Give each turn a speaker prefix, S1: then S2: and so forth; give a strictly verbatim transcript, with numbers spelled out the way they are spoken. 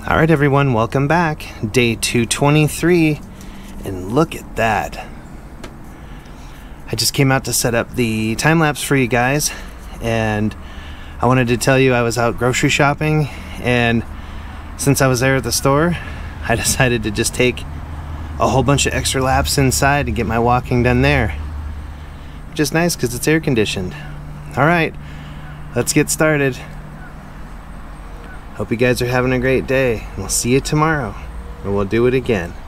S1: All right, everyone, welcome back. Day two twenty-three, and look at that. I just came out to set up the time lapse for you guys, and I wanted to tell you I was out grocery shopping, and since I was there at the store, I decided to just take a whole bunch of extra laps inside to get my walking done there, which is nice because it's air conditioned. All right, let's get started. Hope you guys are having a great day. We'll see you tomorrow, and we'll do it again.